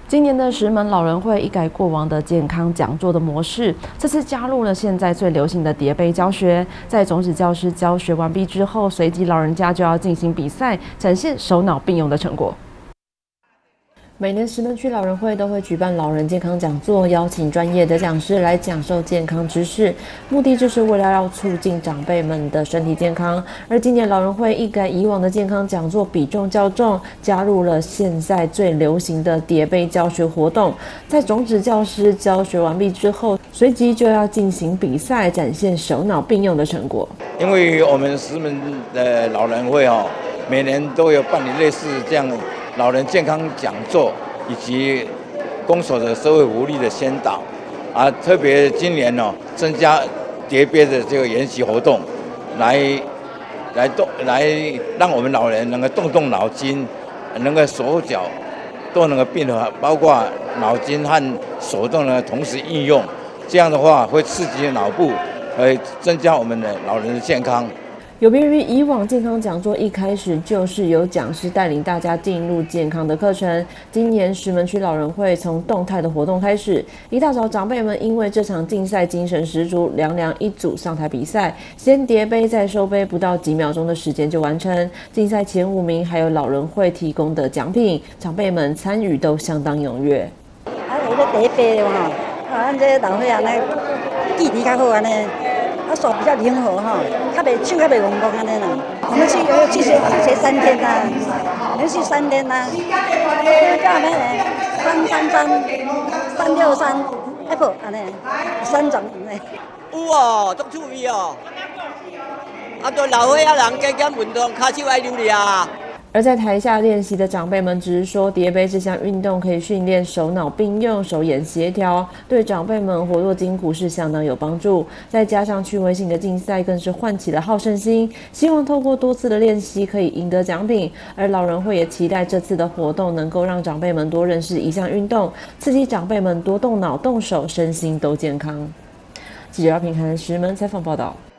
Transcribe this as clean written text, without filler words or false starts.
今年的石门老人会一改过往的健康讲座的模式，这次加入了现在最流行的叠杯教学。在种子教师教学完毕之后，随即老人家就要进行比赛，展现手脑并用的成果。每年石门区老人会都会举办老人健康讲座，邀请专业的讲师来讲授健康知识，目的就是为了要促进长辈们的身体健康。而今年老人会一改以往的健康讲座比重较重，加入了现在最流行的叠杯教学活动。在种子教师教学完毕之后，随即就要进行比赛，展现手脑并用的成果。 因为我们石门的老人会每年都有办理类似这样老人健康讲座以及公所的社会福利的宣导，特别今年增加叠杯的这个研习活动，来让我们老人能够动动脑筋，能够手脚都能够并合，包括脑筋和手动呢同时运用，这样的话会刺激脑部，增加我们的老人的健康。 有别于以往健康讲座一开始就是由讲师带领大家进入健康的课程，今年石门区老人会从动态的活动开始。一大早，长辈们因为这场竞赛精神十足，2一组上台比赛，先叠杯再收杯，不到几秒钟的时间就完成。竞赛前5名还有老人会提供的奖品，长辈们参与都相当踊跃。 有咧叠杯的嘛，咱这老岁仔呢，记忆较好安尼。手比较灵活手较袂忘光安尼啦。我们去学3天啦，连续3天啦。叫咩？333、363 Apple 安尼，3种呢。 有哦，足趣味哦。对老岁仔人加减运动，骹手爱溜溜啊。 而在台下练习的长辈们只是说，叠杯这项运动可以训练手脑并用、手眼协调，对长辈们活络筋骨是相当有帮助。再加上趣味性的竞赛，更是唤起了好胜心，希望透过多次的练习可以赢得奖品。而老人会也期待这次的活动能够让长辈们多认识一项运动，刺激长辈们多动脑动手，身心都健康。记者姚平涵石门采访报道。